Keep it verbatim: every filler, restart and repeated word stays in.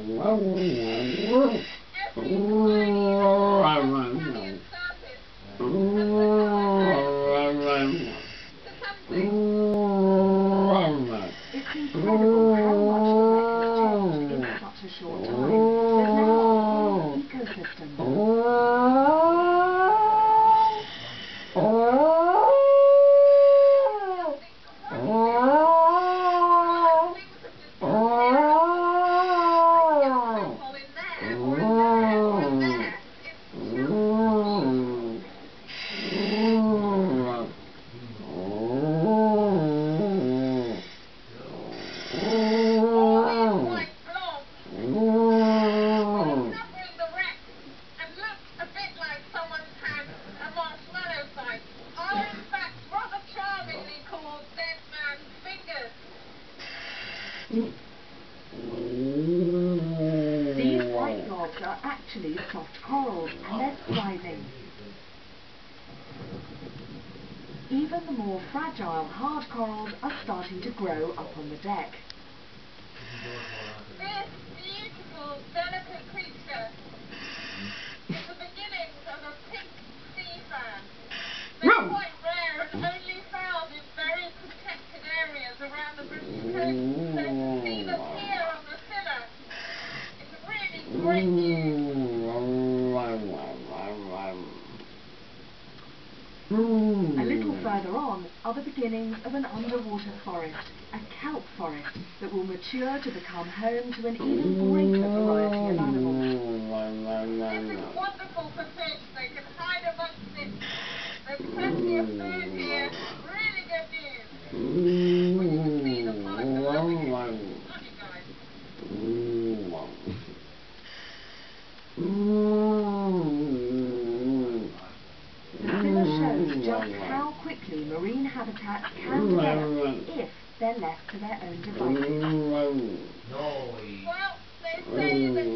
incredible how much the wreck has changed in such a short time. There's now a whole ecosystem. These white blobs are actually soft corals, and they're thriving. Even the more fragile hard corals are starting to grow up on the deck. This beautiful, delicate creature is the beginnings of a pink sea fan. They're quite rare and only found in very protected areas around the British coast. So to see them here on the Scilla, it's really great news. A little further on are the beginnings of an underwater forest, a kelp forest that will mature to become home to an even greater variety of animals. This is wonderful for fish. They can hide amongst it. There's plenty of food here. Really good news. Well, you can see the forest are loving it. Aren't you guys? The Scilla shows just how quickly marine habitats can develop if they're left to their own devices. Well, they say that